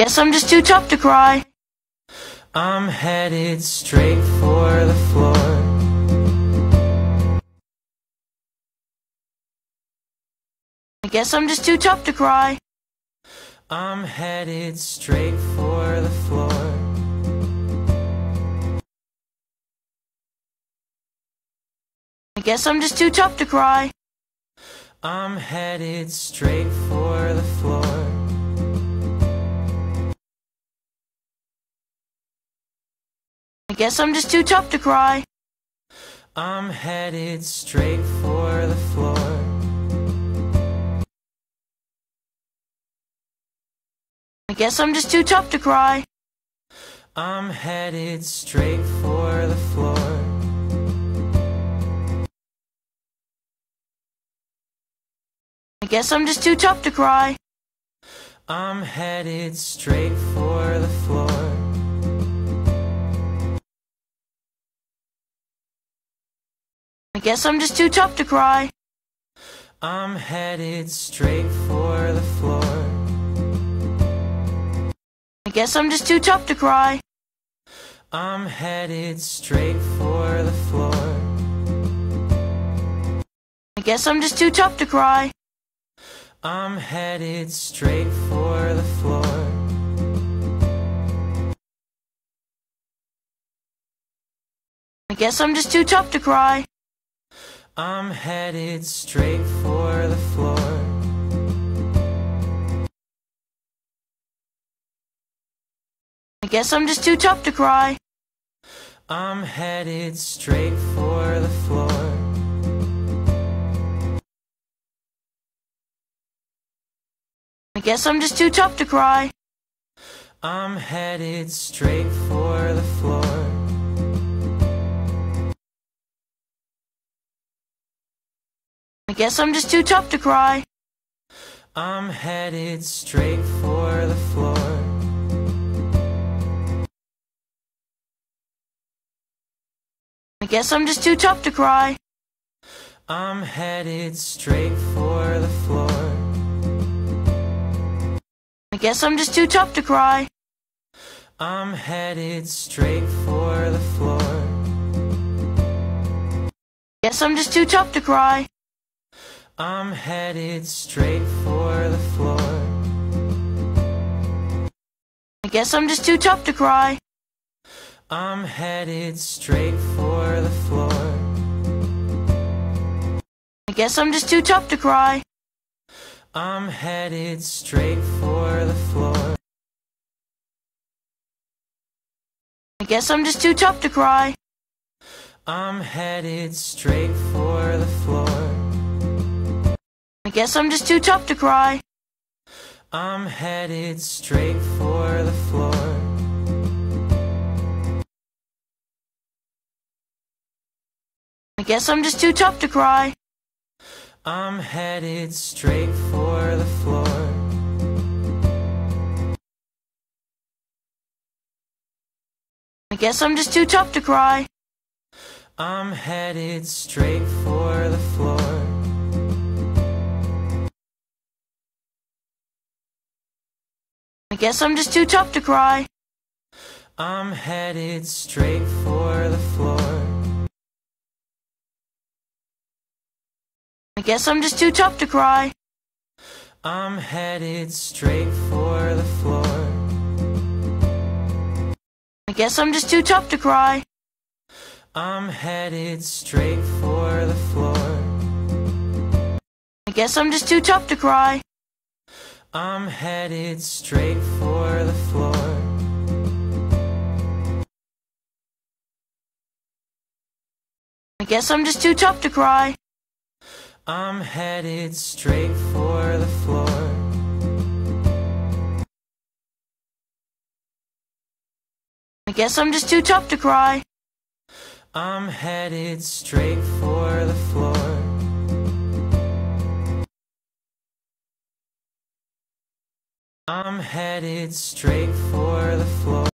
Guess I'm just too tough to cry. I'm headed straight for the floor. I guess I'm just too tough to cry. I'm headed straight for the floor. I guess I'm just too tough to cry. I'm headed straight for the floor. I guess I'm just too tough to cry. I'm headed straight for the floor. I guess I'm just too tough to cry. I'm headed straight for the floor. I guess I'm just too tough to cry. I'm headed straight for the floor. I guess I'm just too tough to cry. I'm headed straight for the floor. I guess I'm just too tough to cry. I'm headed straight for the floor. I guess I'm just too tough to cry. I'm headed straight for the floor. I guess I'm just too tough to cry. I'm headed straight for the floor. I guess I'm just too tough to cry. I'm headed straight for the floor. I guess I'm just too tough to cry. I'm headed straight for the floor. I guess I'm just too tough to cry. I'm headed straight for the floor. I guess I'm just too tough to cry. I'm headed straight for the floor. I guess I'm just too tough to cry. I'm headed straight for the floor. I guess I'm just too tough to cry. I'm headed straight for the floor. I guess I'm just too tough to cry. I'm headed straight for the floor. I guess I'm just too tough to cry. I'm headed straight for the floor. I guess I'm just too tough to cry. I'm headed straight for the floor. I guess I'm just too tough to cry. I'm headed straight for the floor. I guess I'm just too tough to cry. I'm headed straight for the floor. I guess I'm just too tough to cry. I'm headed straight for the floor. I guess I'm just too tough to cry. I'm headed straight for the floor. I guess I'm just too tough to cry. I'm headed straight for the floor. I guess I'm just too tough to cry. I'm headed straight for the floor. I guess I'm just too tough to cry. I'm headed straight for the floor. I guess I'm just too tough to cry. I'm headed straight for the floor. I guess I'm just too tough to cry. I'm headed straight for the floor. I'm headed straight for the floor.